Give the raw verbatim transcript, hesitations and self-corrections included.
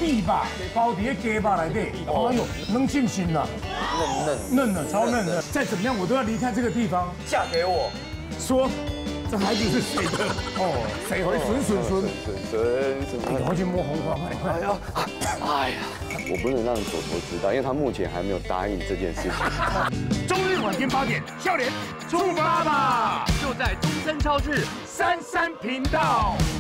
蜜吧，包底鸡巴内底，哎呦，能进心了， 嫩嫩嫩的，超嫩的。再怎么样，我都要离开这个地方。 嫁给我， 说，这孩子是谁的？哦，谁会孙孙孙？ 孙孙赶快去摸红花，快快！ 哎呀，哎呀，我不能让左头知道，因为他目前还没有答应这件事情。 周日晚间八点，笑脸出发吧， 就在中森超市三三频道。